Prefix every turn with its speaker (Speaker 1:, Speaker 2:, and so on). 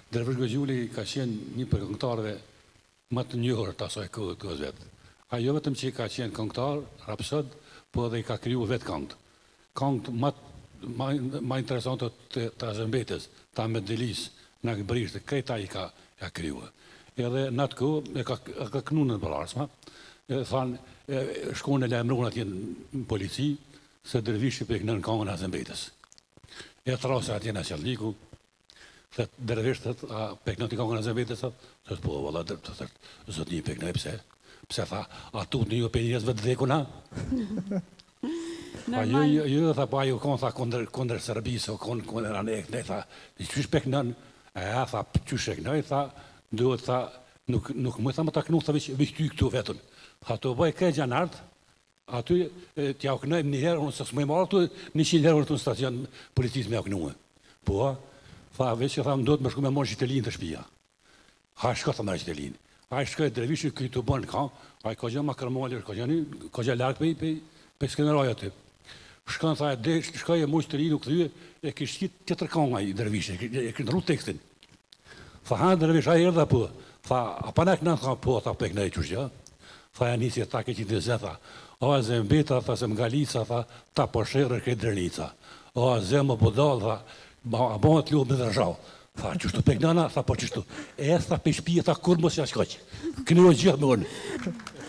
Speaker 1: Dervish Goxhulli ka qenë një për këngëtarëve më të njohur të asaj kohës vetë. Ai jo vetëm që ka qenë këngëtar, rapsod, po edhe i ka krijuar vetë këngët. Këngët më interesante të Azembetës, të Ahmeddelis, në Brisht, këta i ka krijuar. Edhe në atë kohë e ka kënuar në Ballarsma. Thanë, shkon e lajmëruan atje në polici, se Dervishi për kënën këngën e Azembetës. E trasë atje në Qallniku, Dervish thot, pekna t'i këngën e Azembetës, thot, po, valla, zot një pekna, pse? Pse tha, a tut një jo për njerëzve të dhekuna? Jo, tha, pa, jo konë, tha, kondër Serbisë, kondër anek, ne, tha, qysh peknën? Tha, qysh e kënoj, tha, duhet, tha, nuk më tha më ta kënu, tha, veç ty këtu vetën. Tha, të bëj kaj gjanartë, aty t'ja u kënojmë një herë, unë se s'më i marrë të 100 herë të në stacion policisë me ja kënuë. Po, tha, veç që tha, më do të më shku me morë Qitelinë të shpia. Ha, shko të mërë Qitelinë. A i shkoj Dervishi këj të bënë ka, a i ka gjë ma kërmalir, ka gjë lartë për skeneraj aty. Shkën, tha, shkoj e morë Qitelinë u këthyë, e kishtë qitë tjetër kanga i Dervishi, e kishtë rru tekstin. Tha, ha, Dervish, a i erdha po. Tha, a pa në kënë, tha, po, tha, pek në e qështë, ja. Tha, ja nisi, tha, ke qitë dhe zë, tha, o, Azembeta, tha, se Mgalica, tha, ta po shërë këtë Drenica. O, zemë budal, tha, a bëhet luë me dërgjau. Tha, qështu pek nëna, tha, po qështu. E, tha, pe shpije, tha, kur mos ja shkoq. Kënë o gjithë me unë.